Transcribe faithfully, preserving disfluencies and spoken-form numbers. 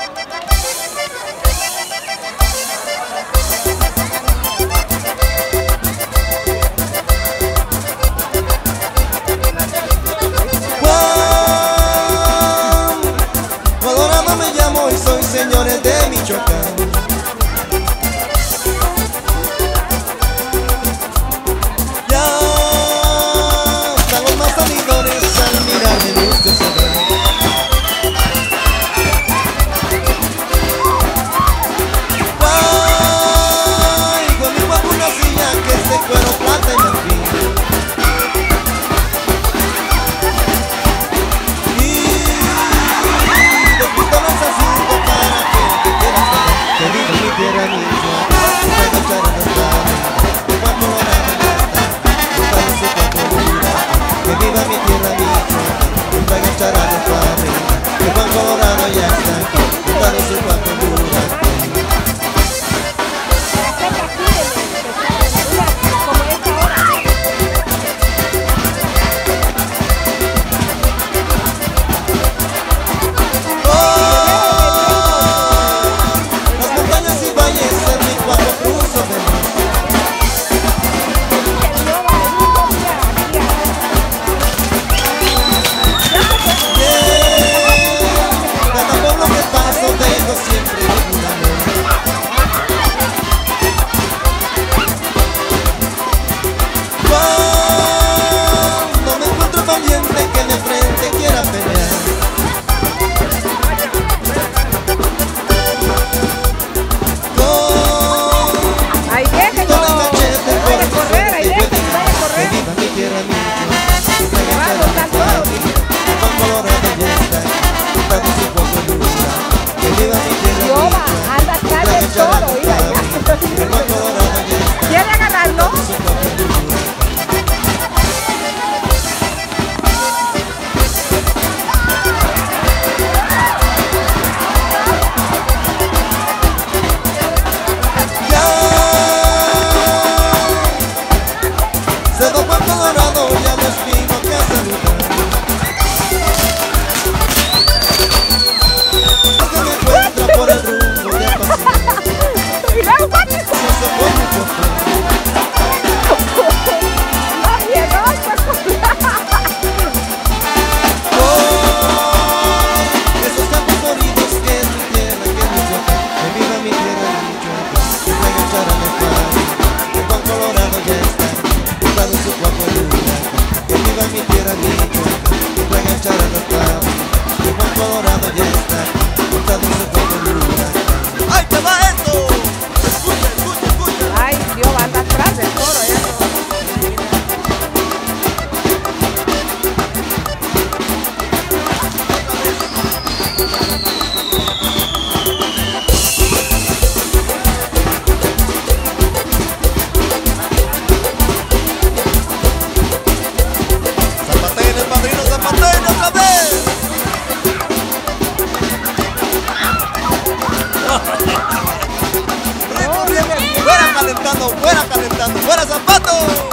Señores de Michoacán, ya están los más salidores al mirarme de usted sabrá. Ay, con mi guapo una silla que es de cuero, plata y marfil. Tierra que viva mi tierra Michoacán, un agachar a los padres, que Juan Colorado ya está aquí, juntando su cuatro duras. Las montañas y valles en mi cuatro cruzo de mar. Siempre un amor. Cuando me encuentro valiente que de frente quiera pelear, con ahí deje, todo el cachete por mi correr, ahí suerte, deje, vaya a correr. que viva mi tierra Michoacán, que Llevando agachar a tanto. los padres, que Juan Colorado ya está aquí, juntando su poco de luna, que viva mi tierra Yoba, Michoacán, anda atrás del toro, mira, ya. que Juan Colorado ya está. ¿Quiere agarrarlo? Se do Juan Colorado, ya los vino que saludar. Que me encuentra por el rumbo de apasionar. Mira, Juan. No se fue mucho fe. No llegó, Oh, esos campos floridos que es mi tierra, que es Michoacán, que viva mi tierra Michoacán, que me agacharan el padre, que Juan Colorado ya está, juntado su cuatro luna, que viva mi tierra Michoacán, que me agacharan el padre, que Juan Colorado ya está, juntado su cuatro luna. ¡Ay, te va esto! Escucha, escucha, escucha. ay, Dios, anda atrás del toro, ya. Zapateen el padrino, zapateen otra vez. Ritmo, ritmo. Fuera calentando, fuera calentando, fuera zapatos.